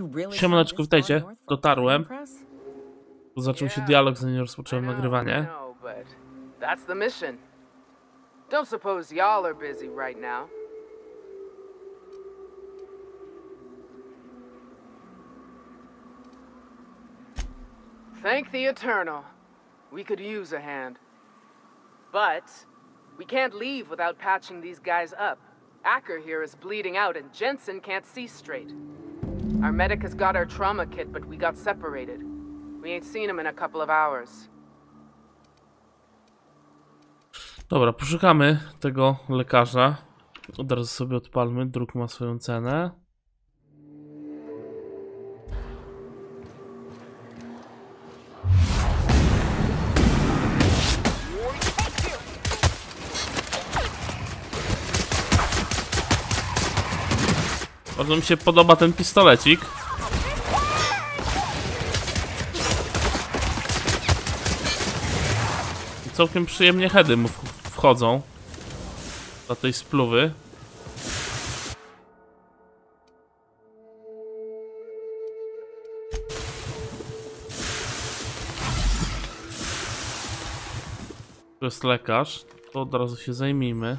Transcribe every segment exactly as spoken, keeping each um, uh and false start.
Siemaneczko, witajcie. Dotarłem. Zaczął się dialog, zanim rozpocząłem nagrywanie. That's the mission. Don't suppose y'all are busy right now. Thank the Eternal. We could use a hand. But we can't leave without patching these guys up. Acker here is bleeding out and Jensen can't see straight. Our medic has got our trauma kit, but we got separated. We ain't seen him in a couple of hours. Dobra, poszukamy tego lekarza. Od razu sobie odpalmy, druk ma swoją cenę. Bardzo mi się podoba ten pistolecik. I całkiem przyjemnie heady mu wchodzą do tej spluwy. To jest lekarz, to od razu się zajmijmy.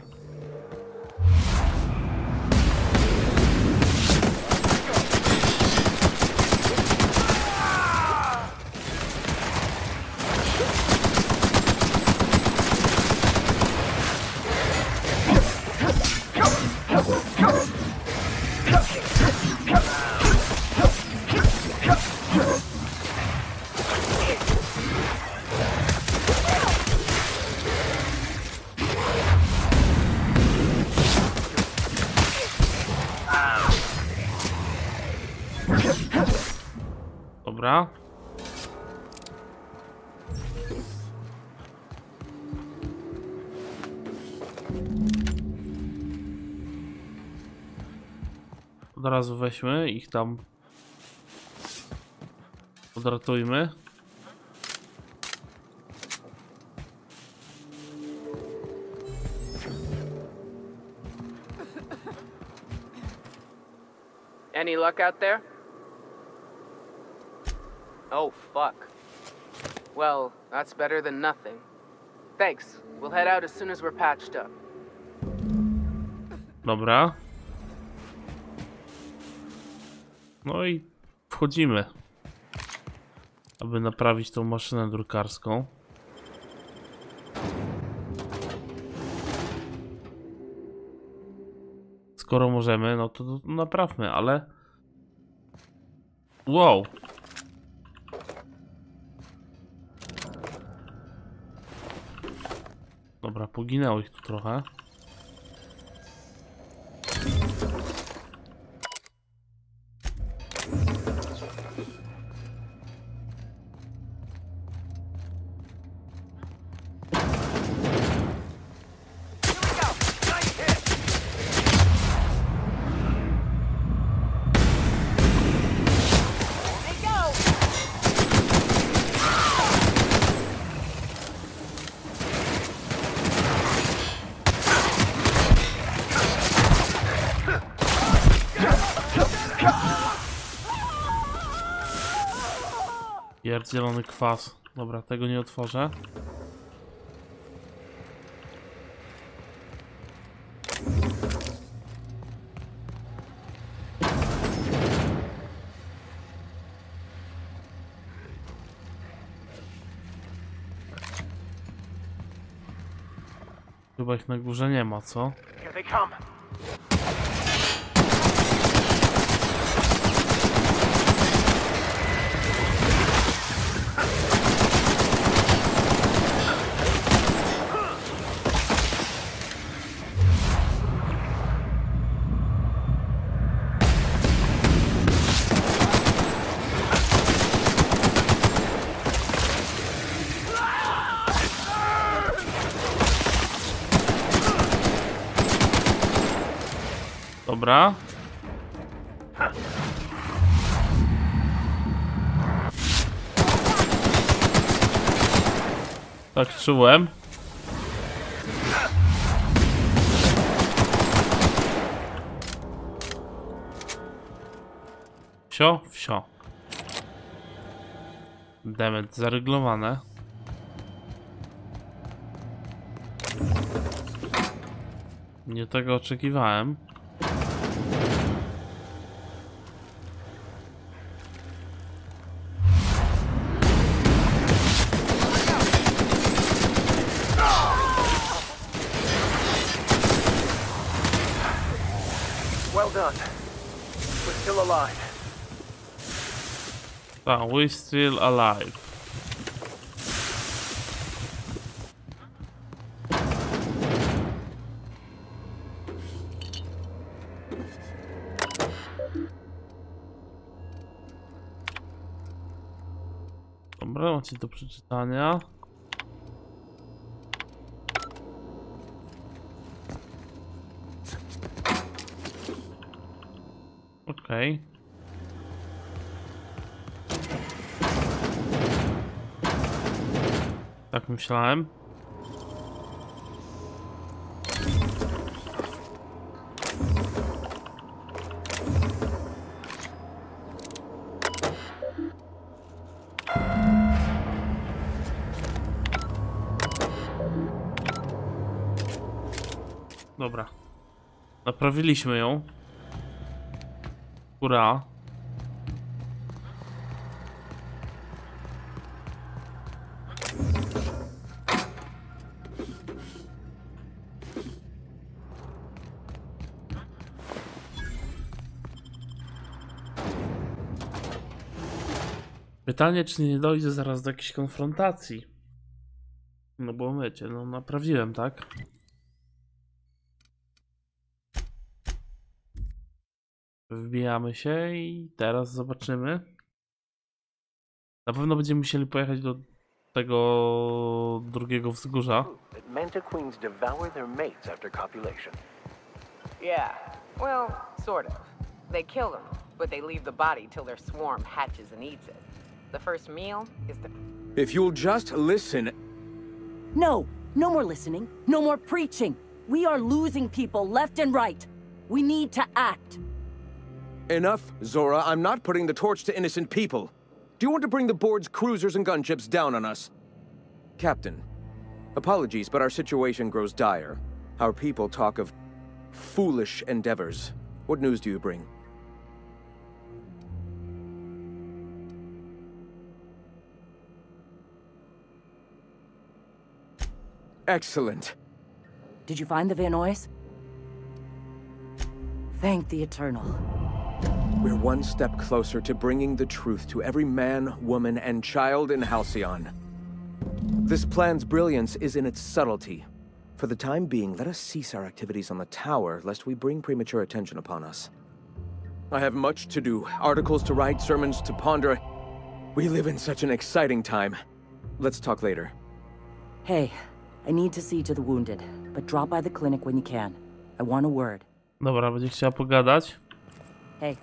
Dobra. Od razu weźmy ich tam. Odratujmy. Any luck out there? Oh, fuck. Well, that's better than nothing. Thanks. We'll head out as soon as we're patched up. Dobra. No i wchodzimy, aby naprawić tą maszynę drukarską. Skoro możemy, no to, to naprawmy, ale... Wow! Dobra, poginęło ich tu trochę. Zielony kwas. Dobra, tego nie otworzę. Chyba ich na górze nie ma, co? Dobra. Tak czułem. Wsio, wsio. Damage zaryglowane. Nie tego oczekiwałem. Well done. We're still alive. Ah, we still alive. Dobra, macie do przeczytania. Okej. Okay. Tak myślałem. Dobra. Naprawiliśmy ją. Hurra. Pytanie, czy nie dojdzie zaraz do jakiejś konfrontacji? No bo wiecie, no naprawiłem, tak? Wbijamy się i teraz zobaczymy. Na pewno będziemy musieli pojechać do tego drugiego wzgórza. Mantiqueens devour their mates after copulation. Yeah, well, sort of. They kill them, but they leave the body till their swarm hatches and eats it. The first meal is the... If you'll just listen... No! No more listening. No more preaching. We are losing people left and right. We need to act. Enough, Zora. I'm not putting the torch to innocent people. Do you want to bring the board's cruisers and gunships down on us? Captain, apologies, but our situation grows dire. Our people talk of foolish endeavors. What news do you bring? Excellent. Did you find the Vanois? Thank the Eternal. We're one step closer to bringing the truth to every man, woman, and child in Halcyon. This plan's brilliance is in its subtlety. For the time being, let us cease our activities on the tower, lest we bring premature attention upon us. I have much to do, articles to write, sermons to ponder. We live in such an exciting time. Let's talk later. Hey, I need to see to the wounded, but drop by the clinic when you can. I want a word. Dobra, będzie chciała pogadać. Hey.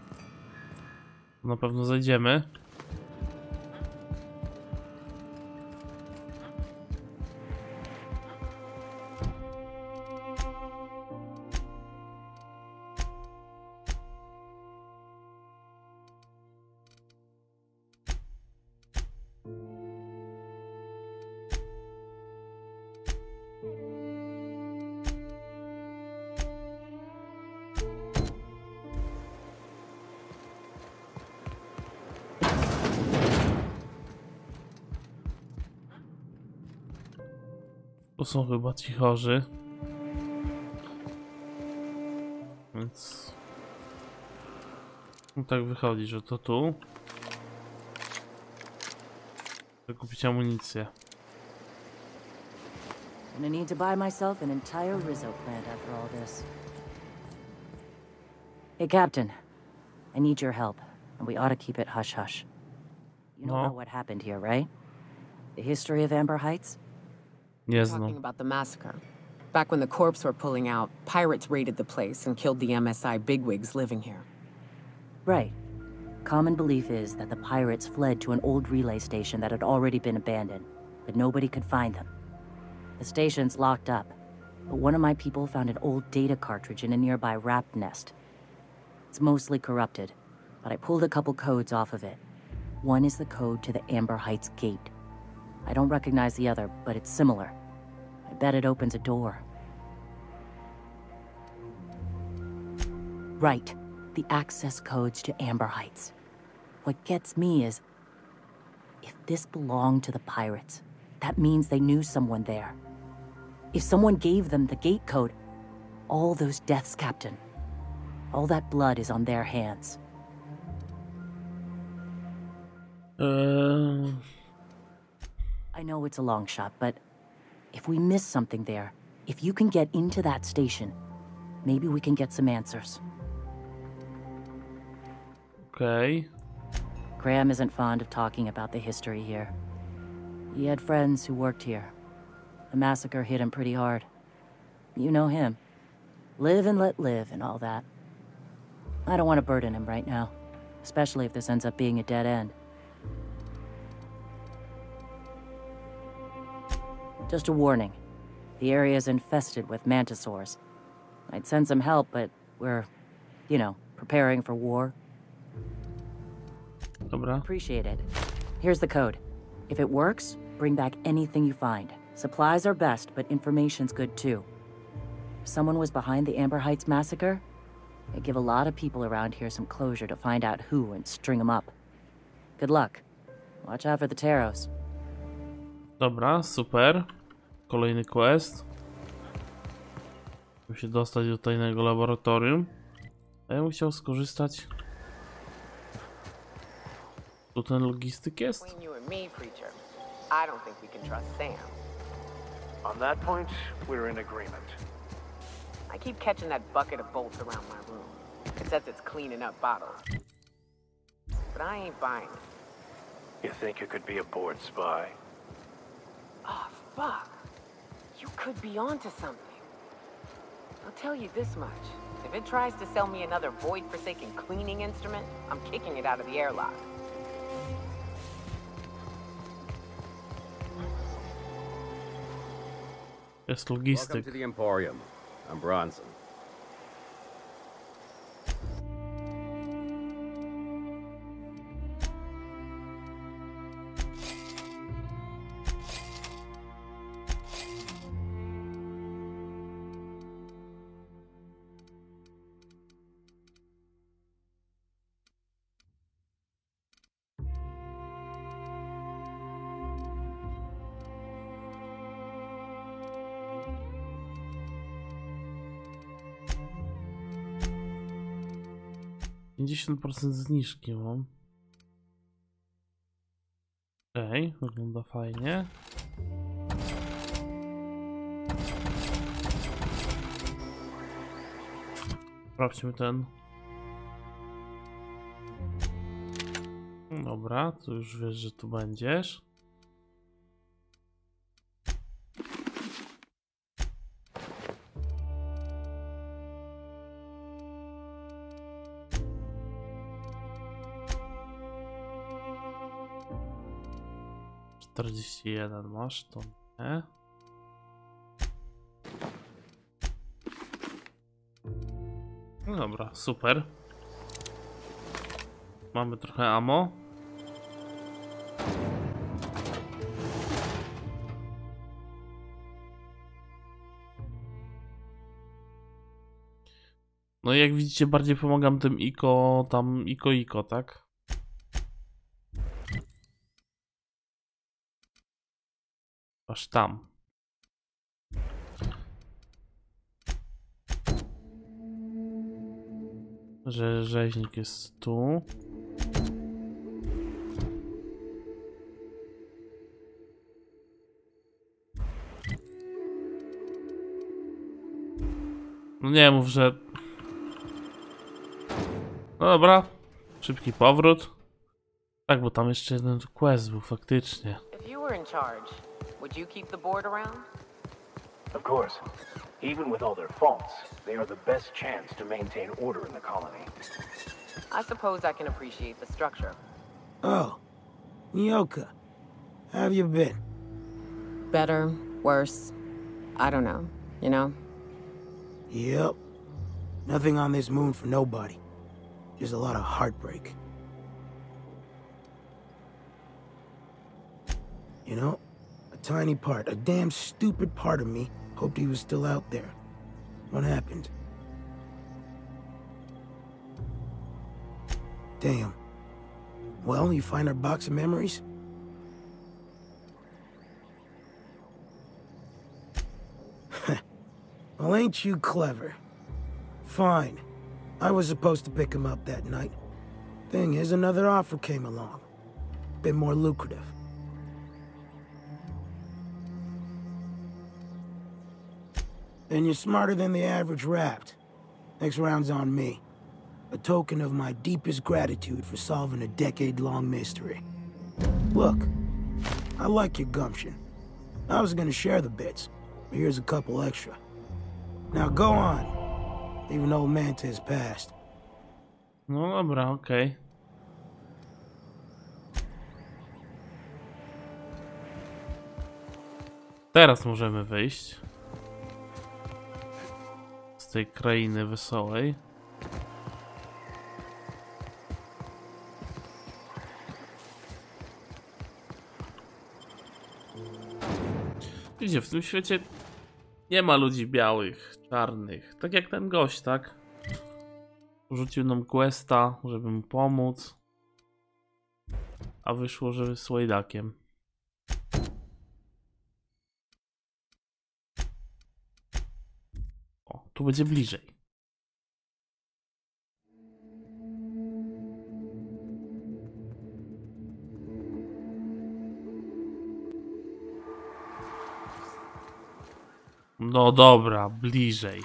Na pewno zajdziemy. To są chyba ci chorzy. Więc... No tak wychodzi, że to tu. Chcę kupić amunicję. Gonna need to buy myself an entire Rizzo plant after all this. Hey, Captain. I need your help, and we ought to keep it hush-hush. You know No. about what happened here, right? The history of Amber Heights? Nie Talking znam. about the massacre. Back when the corps were pulling out, pirates raided the place and killed the M S I bigwigs living here. Right. Common belief is that the pirates fled to an old relay station that had already been abandoned, but nobody could find them. The station's locked up, but one of my people found an old data cartridge in a nearby rat nest. It's mostly corrupted, but I pulled a couple codes off of it. One is the code to the Amber Heights gate. I don't recognize the other, but it's similar. I bet it opens a door. Right. The access codes to Amber Heights. What gets me is, if this belonged to the pirates, that means they knew someone there. If someone gave them the gate code, all those deaths, Captain, all that blood is on their hands. Uh... I know it's a long shot, but if we miss something there, if you can get into that station, maybe we can get some answers. Okay. Graham isn't fond of talking about the history here. He had friends who worked here. The massacre hit him pretty hard. You know him. Live and let live and all that. I don't want to burden him right now, especially if this ends up being a dead end. Just a warning. The area is infested with mantisaurs. I'd send some help, but we're, you know, preparing for war. Dobra. Appreciate it. Here's the code. If it works, bring back anything you find. Supplies are best, but information's good too. If someone was behind the Amber Heights massacre, it'd give a lot of people around here some closure to find out who and string them up. Good luck. Watch out for the Taros. Dobra, super. Kolejny quest. Musimy się dostać do tajnego laboratorium. A ja bym chciał skorzystać. Tu ten logistyk jest? Between you and me, preacher, I don't think we can trust Sam. On that point, we're in agreement. I keep catching that bucket of bolts around my room. It says it's cleaning up bottles. But I ain't buying it. You think you could be a bored spy? Oh, fuck. You could be onto something. I'll tell you this much. If it tries to sell me another void-forsaken cleaning instrument, I'm kicking it out of the airlock. Jest Welcome logistyk. to the Emporium. I'm Bronson. pięćdziesiąt procent zniżki mam. Okej, okay, wygląda fajnie. Sprawdźmy ten. Dobra, to już wiesz, że tu będziesz. czterdzieści jeden masz, to nie. No dobra, super. Mamy trochę ammo. No i jak widzicie, bardziej pomagam tym Iko, tam Iko Iko, tak? Aż tam. Że rzeźnik jest tu. No nie mów, że... No dobra. Szybki powrót. Tak, bo tam jeszcze jeden quest był faktycznie. If you were in charge, would you keep the board around? Of course. Even with all their faults, they are the best chance to maintain order in the colony. I suppose I can appreciate the structure. Oh, Nyoka, how have you been? Better, worse, I don't know, you know? Yep. Nothing on this moon for nobody. there's a lot of heartbreak. You know, a tiny part, a damn stupid part of me hoped he was still out there. What happened? Damn. Well, you find our box of memories? Well, ain't you clever? Fine. I was supposed to pick him up that night. Thing is, another offer came along. Bit more lucrative. And you're smarter than the average Rapt. Next round's on me. A token of my deepest gratitude for solving a decade-long mystery. Look, I like your gumption. I was gonna share the bits, but here's a couple extra. Now go on. Even old Mantis passed. No dobra, okej. Okay. Teraz możemy wyjść z tej krainy wesołej. Widzicie, w tym świecie nie ma ludzi białych, czarnych. Tak jak ten gość, tak? Rzucił nam questa, żeby mu pomóc. A wyszło, że jest łajdakiem. O, tu będzie bliżej. No dobra, bliżej.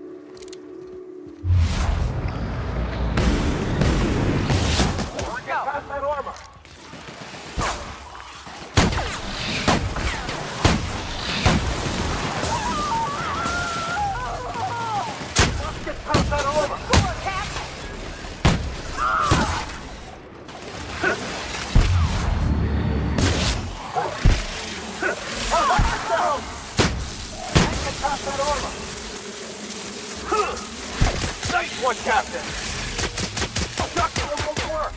Nice one, Captain! Doctor will work!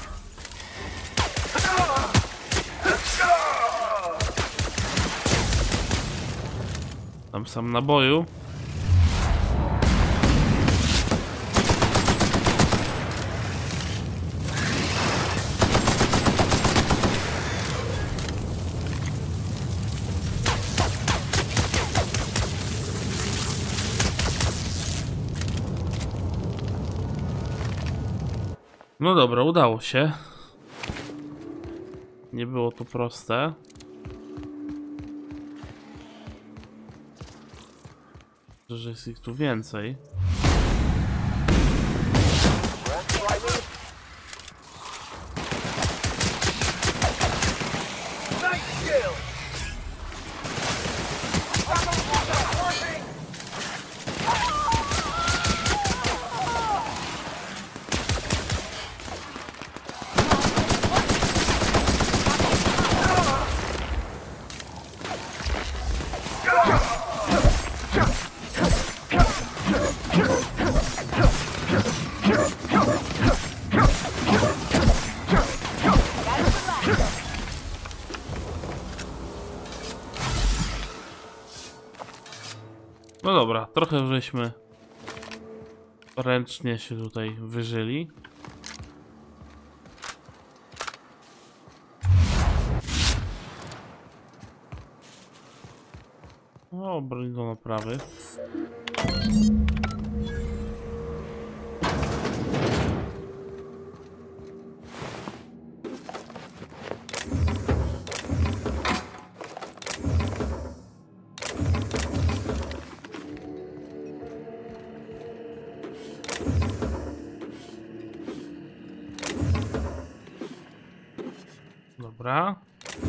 Tam sam naboju. No dobra, udało się. Nie było to proste. Że jest ich tu więcej. No dobra, trochę żeśmy ręcznie się tutaj wyżyli. O, broń do naprawy. Dobra.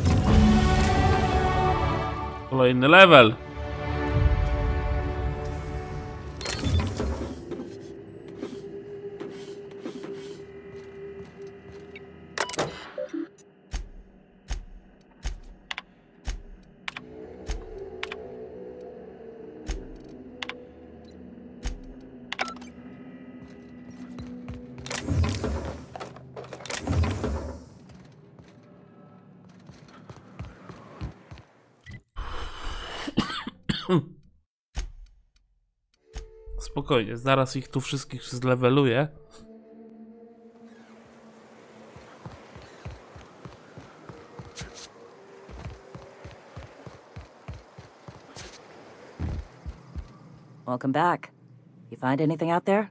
Kolejny level. Spokojnie, zaraz ich tu wszystkich zleweluję. Welcome back. You find anything out there?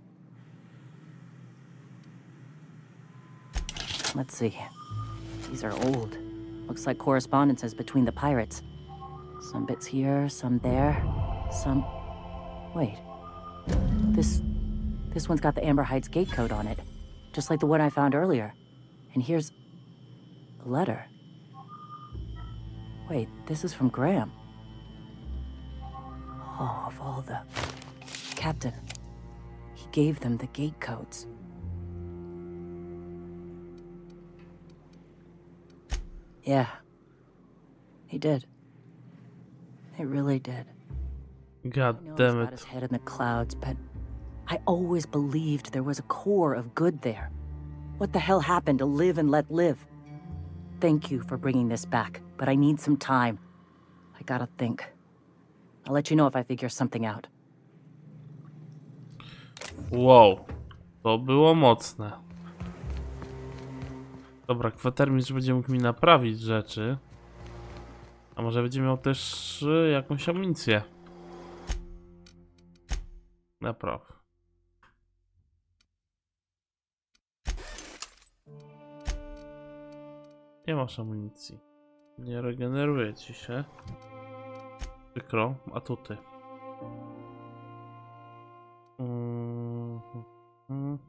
Let's see. These are old. Looks like correspondences between the pirates. Some bits here, some there, some... Wait. This... This one's got the Amber Heights gate code on it. Just like the one I found earlier. And here's... a letter. Wait, this is from Graham. Oh, of all the... Captain. He gave them the gate codes. Yeah. He did. He really did. God I know damn he's got it. his head in the clouds, but I always believed there was a core of good there. What the hell happened to live and let live? Thank you for bringing this back, but I need some time. I gotta think. I'll let you know if I figure something out. Wow. To było mocne. Dobra, kwatermistrz będzie mógł mi naprawić rzeczy. A może będzie miał też y, jakąś amunicję. Napraw. Nie masz amunicji. Nie regeneruje ci się. Przykro, a tu ty. Mm -hmm.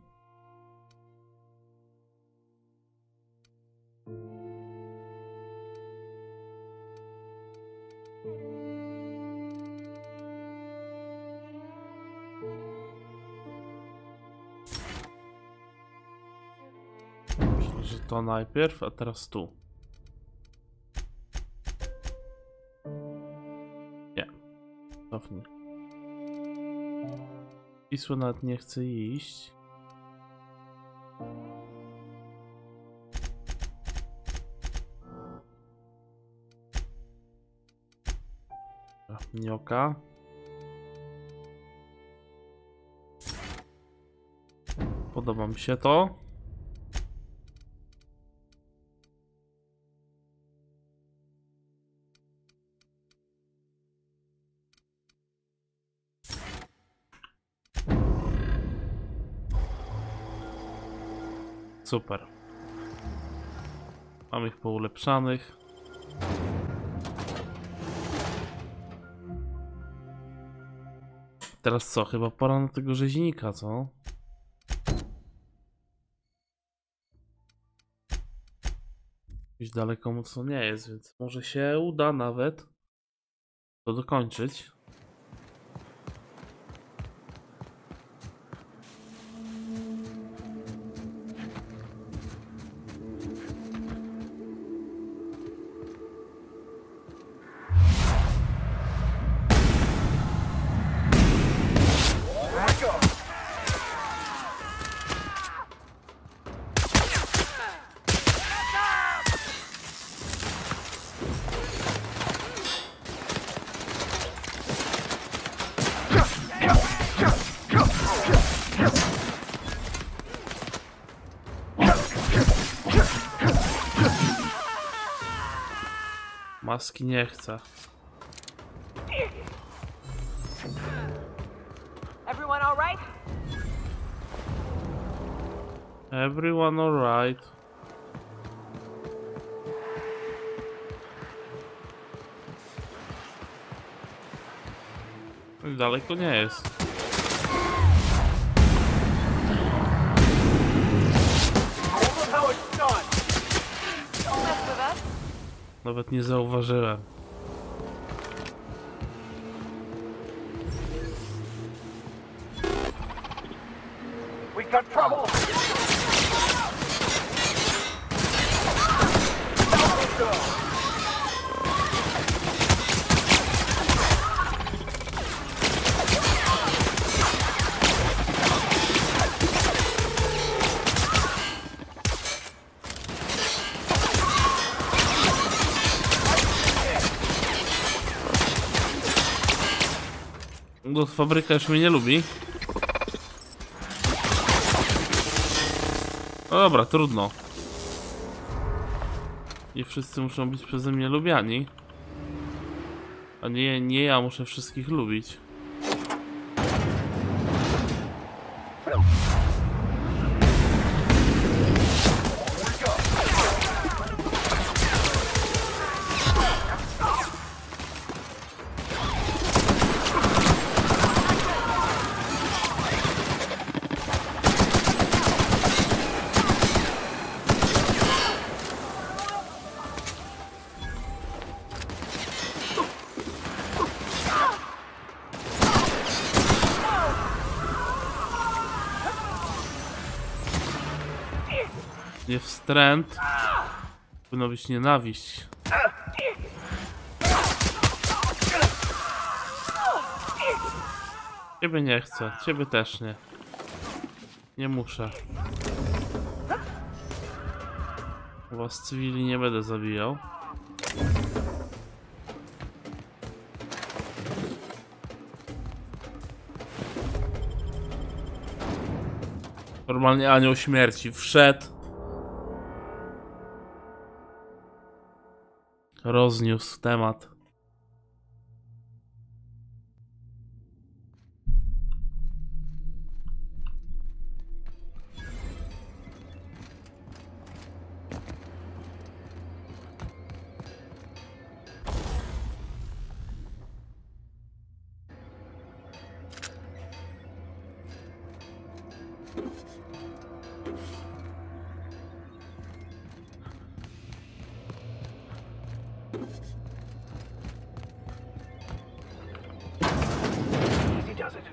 Myślę, że to najpierw, a teraz tu. Nie. Cofnij. Wisła nawet nie chce iść. Nioka. Podoba mi się to. Super. Mam ich poulepszanych. Teraz co? Chyba pora na tego rzeźnika, co? Gdzieś daleko mocno nie jest, więc może się uda nawet to dokończyć. Maski nie chcę. Everyone all right? Everyone alright. Daleko nie jest. Nawet nie zauważyłem. We got trouble. No, fabryka już mnie nie lubi. No dobra, trudno. Nie wszyscy muszą być przeze mnie lubiani. A nie, nie ja muszę wszystkich lubić. Nie wstręt. Powinno być nienawiść. Ciebie nie chcę, ciebie też nie. Nie muszę. Was cywili nie będę zabijał. Normalnie anioł śmierci wszedł. Rozniósł temat. Easy does it.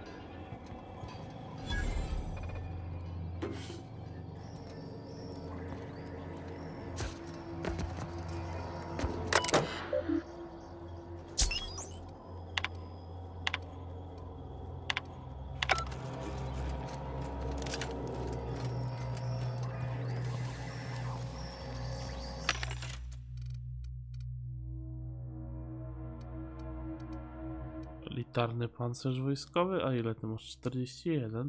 Elitarny pancerz wojskowy, a ile ty masz? czterdzieści jeden.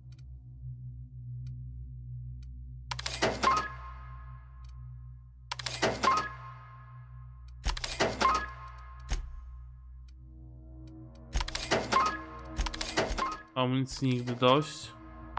Amunicji nigdy dość.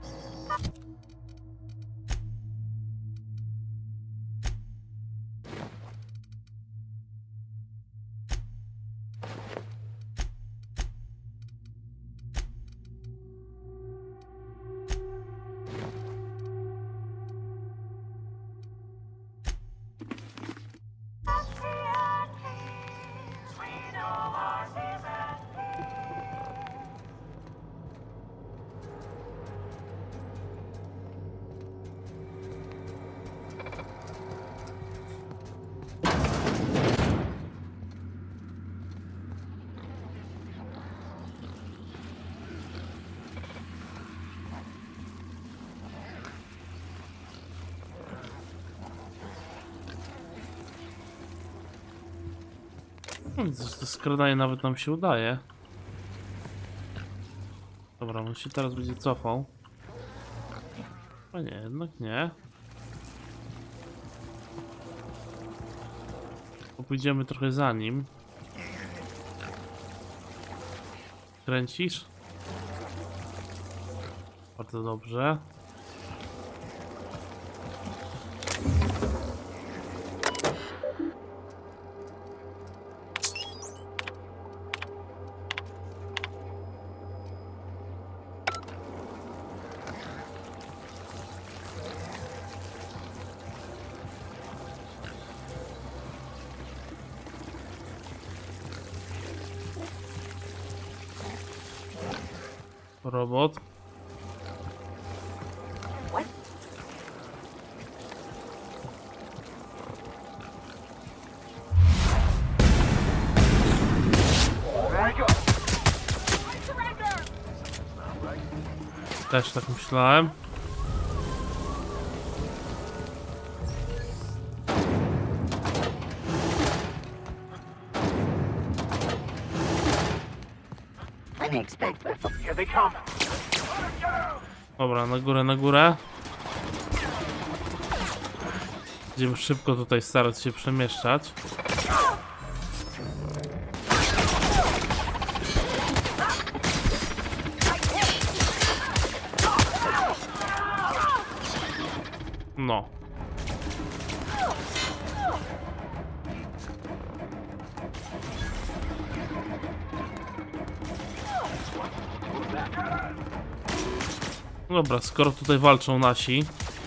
Widzę, że to skradanie nawet nam się udaje. Dobra, on się teraz będzie cofał. A nie, jednak nie. Pójdziemy trochę za nim. Kręcisz? Bardzo dobrze. Robot. Też tak myślałem. Here they come. Dobra, na górę, na górę. Będziemy szybko tutaj starać się przemieszczać. No. Dobra, skoro tutaj walczą nasi.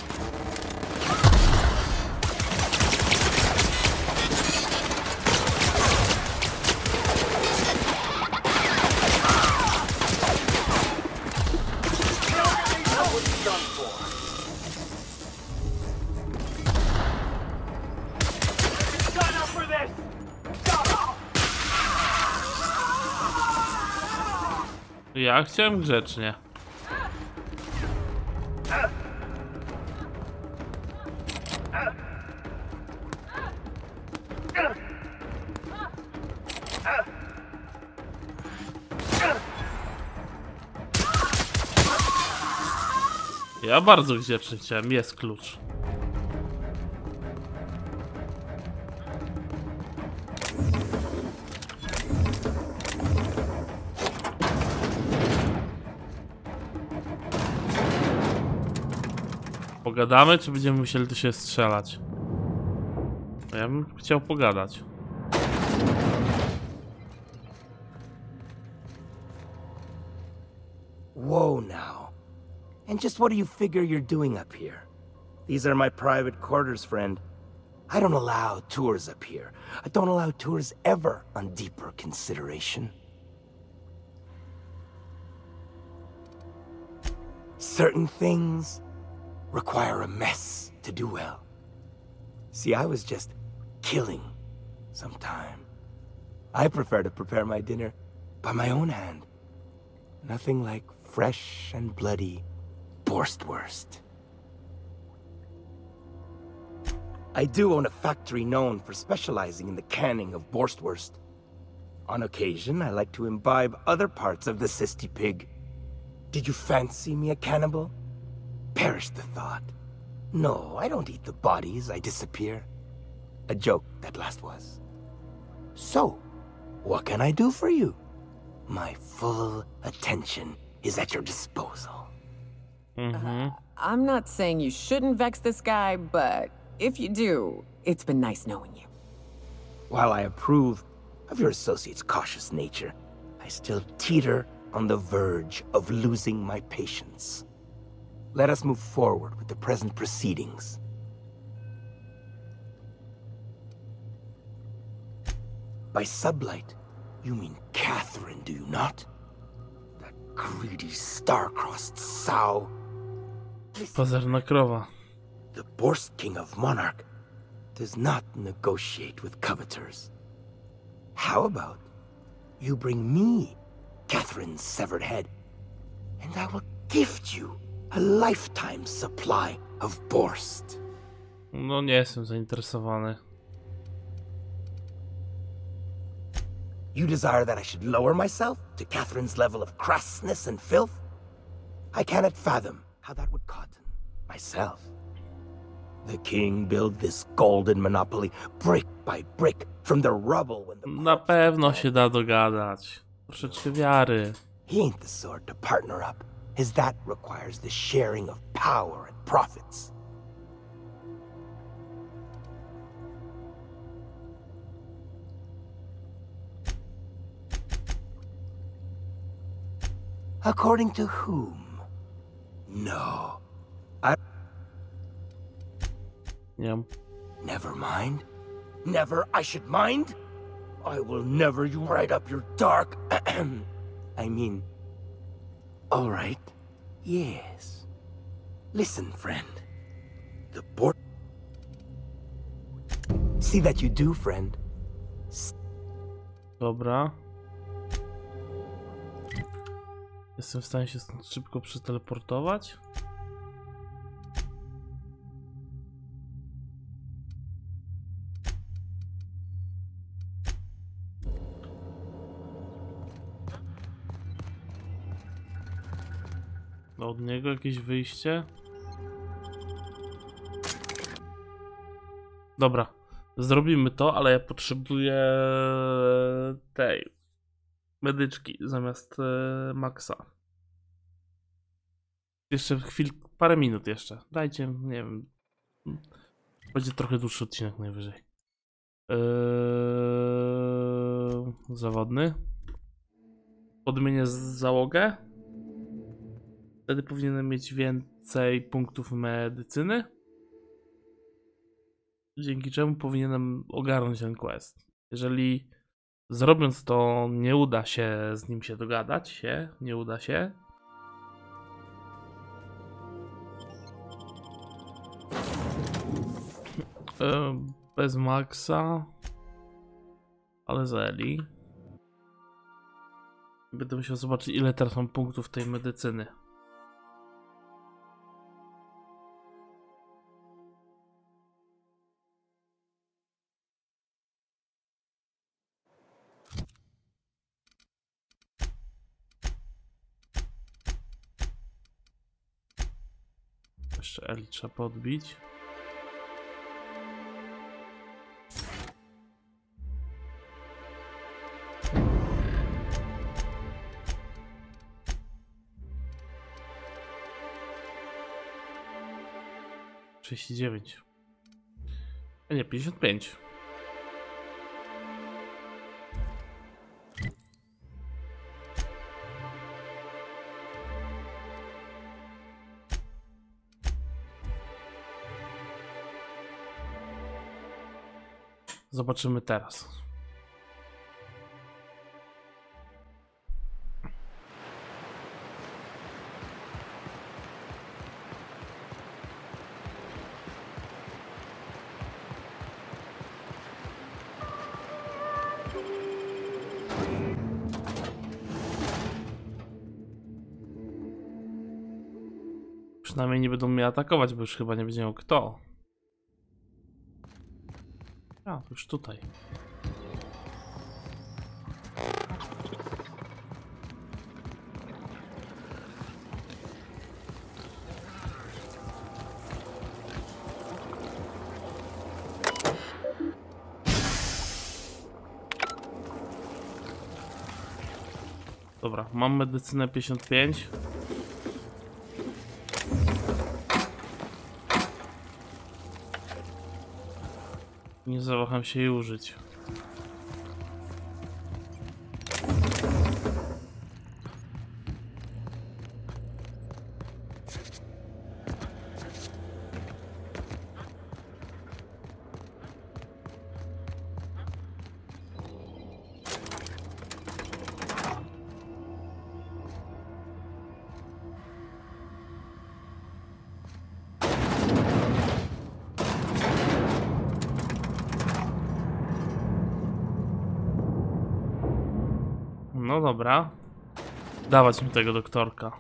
Ja chciałem grzecznie. Ja bardzo grzecznie chciałem, jest klucz. Pogadamy, czy będziemy musieli tu się strzelać? Ja bym chciał pogadać. Whoa now. And just what do you figure you're doing up here? These are my private quarters, friend. I don't allow tours up here. I don't allow tours ever on deeper consideration. Certain things require a mess to do well. See, I was just killing sometime. I prefer to prepare my dinner by my own hand. Nothing like fresh and bloody Borstwurst. I do own a factory known for specializing in the canning of Borstwurst. On occasion, I like to imbibe other parts of the cysty pig. Did you fancy me a cannibal? Perish the thought. No, I don't eat the bodies, I disappear. A joke, that last was. So, what can I do for you? My full attention is at your disposal. Mm-hmm. I'm not saying you shouldn't vex this guy, but if you do, it's been nice knowing you. While I approve of your associate's cautious nature, I still teeter on the verge of losing my patience. Let us move forward with the present proceedings. By sublight, you mean Catherine, do you not? That greedy, star-crossed sow. Pazerna krowa. The Borst King of Monarch does not negotiate with coveters. How about you bring me Catherine's severed head, and I will gift you a lifetime supply of Borst. No nie jestem zainteresowany. You desire that I should lower myself to Catherine's level of crassness and filth? I cannot fathom how that would cotton myself. The king built this golden monopoly brick by brick from the rubble when the... Na pewno się da dogadać. Troszeczkę wiary. He ain't the sort to partner up, as that requires the sharing of power and profits. According to whom? No. I... Nie. Never mind. Never I should mind? I will never you write up your dark... I mean... All right. Yes. Listen, friend. The board... See that you do, friend. Dobra. Jestem w stanie się stąd szybko przeteleportować. Od niego jakieś wyjście? Dobra, zrobimy to, ale ja potrzebuję tej medyczki zamiast e, Maxa. Jeszcze chwil, parę minut jeszcze. Dajcie, nie wiem. Będzie trochę dłuższy odcinek najwyżej. Eee, zawodny. Podmienię załogę. Wtedy powinienem mieć więcej punktów medycyny. Dzięki czemu powinienem ogarnąć ten quest. Jeżeli zrobiąc to nie uda się z nim się dogadać, się, nie uda się. Eee, bez Maxa. Ale z Eli. Będę musiał zobaczyć, ile teraz mam punktów tej medycyny. Jeszcze Eli trzeba podbić. trzydzieści dziewięć. A nie, pięćdziesiąt pięć. Zobaczymy teraz. Przynajmniej nie będą mnie atakować, bo już chyba nie będzie miał kto. A, to już tutaj. Dobra, mam medycynę pięćdziesiąt pięć. Nie zawaham się jej użyć. No dobra. Dawać mi tego doktorka.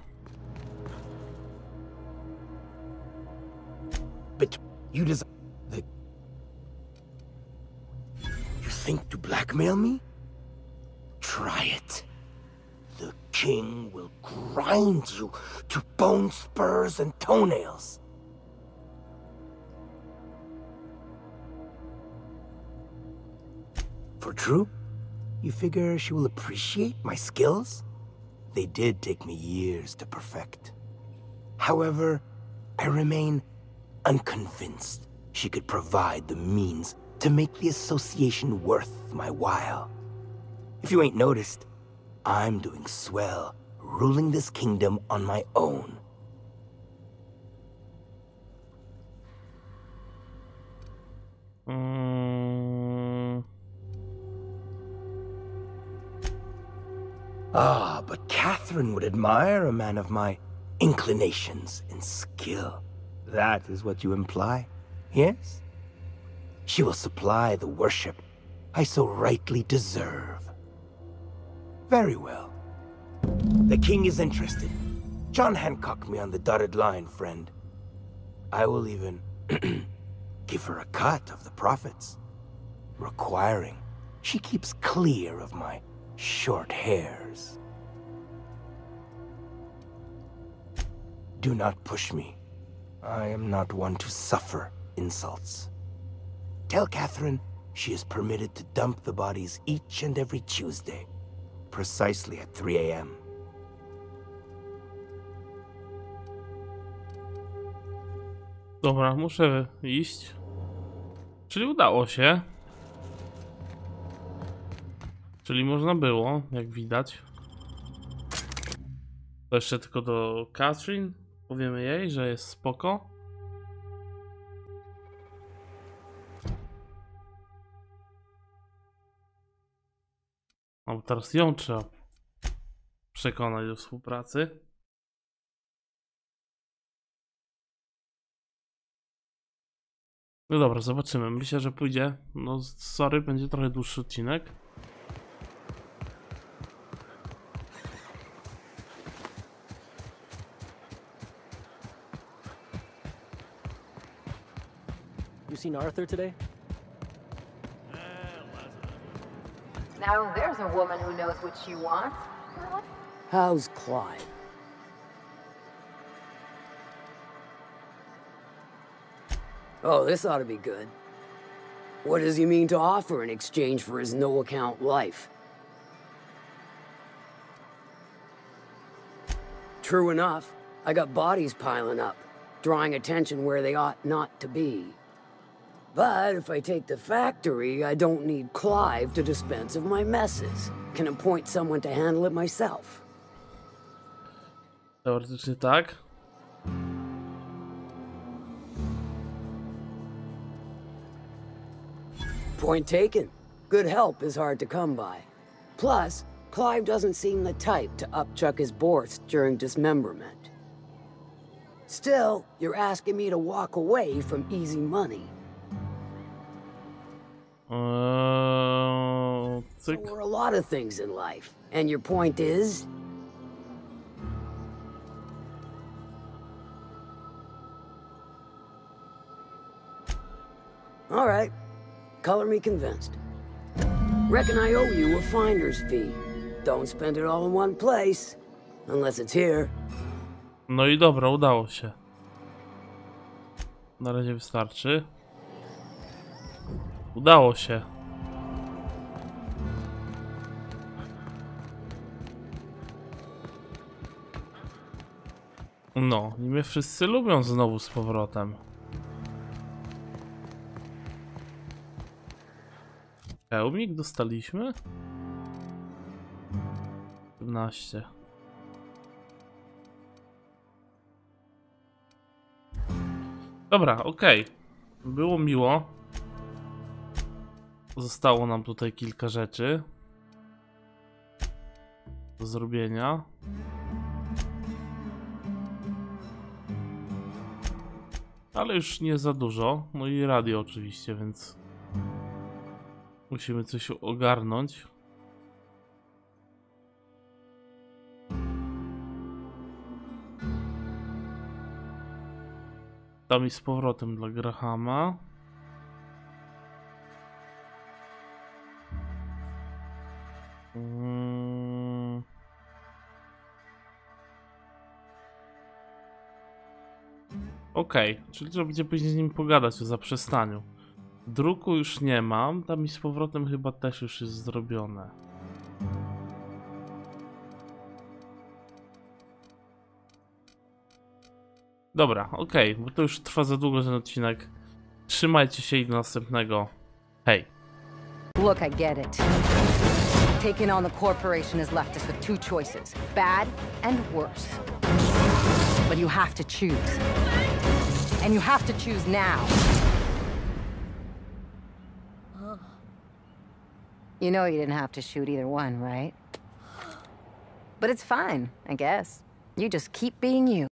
But you des- the... You think to blackmail me? Try it. The king will grind you to bone spurs and toenails. For true? You figure she will appreciate my skills? They did take me years to perfect. However, I remain unconvinced she could provide the means to make the association worth my while. If you ain't noticed, I'm doing swell, ruling this kingdom on my own. Mm. Ah, but Catherine would admire a man of my inclinations and skill. That is what you imply, yes? She will supply the worship I so rightly deserve. Very well. The king is interested. John Hancock me on the dotted line, friend. I will even give her a cut of the profits, requiring she keeps clear of my short hairs. Do not push me. I am not one to suffer insults. Tell Catherine she is permitted to dump the bodies each and every Tuesday, precisely at three A M Dobra, muszę iść. Czyli udało się. Czyli można było, jak widać. To jeszcze tylko do Catherine. Powiemy jej, że jest spoko. A bo teraz ją trzeba przekonać do współpracy. No dobra, zobaczymy. Myślę, że pójdzie. No sorry, będzie trochę dłuższy odcinek. You seen Arthur today? Now there's a woman who knows what she wants. How's Clive? Oh, this ought to be good. What does he mean to offer in exchange for his no-account life? True enough, I got bodies piling up, drawing attention where they ought not to be. But if I take the factory, I don't need Clive to dispense of my messes. Can appoint someone to handle it myself. Teoretycznie tak. Point taken. Good help is hard to come by. Plus, Clive doesn't seem the type to upchuck his boards during dismemberment. Still, you're asking me to walk away from easy money. Uh, so there are a lot of things in life. And your point is? All right. Color me convinced. Reckon I owe you a finder's fee. Don't spend it all in one place. Unless it's here. No i dobra, udało się. Na razie wystarczy. Udało się. No, i mnie wszyscy lubią znowu z powrotem. Hełmik dostaliśmy? siedemnaście. Dobra, okej. Okay. Było miło. Zostało nam tutaj kilka rzeczy do zrobienia. Ale już nie za dużo. No i radio oczywiście, więc musimy coś ogarnąć. Tam i z powrotem dla Grahama. Hmm. Okej, okay. Czyli trzeba będzie później z nim pogadać o zaprzestaniu. Druku już nie mam, tam i z powrotem chyba też już jest zrobione. Dobra, okej, okay, bo to już trwa za długo ten odcinek. Trzymajcie się i do następnego. Hej. Look, I get it. Taking on the corporation has left us with two choices, bad and worse. But you have to choose. And you have to choose now. You know you didn't have to shoot either one, right? But it's fine, I guess. You just keep being you.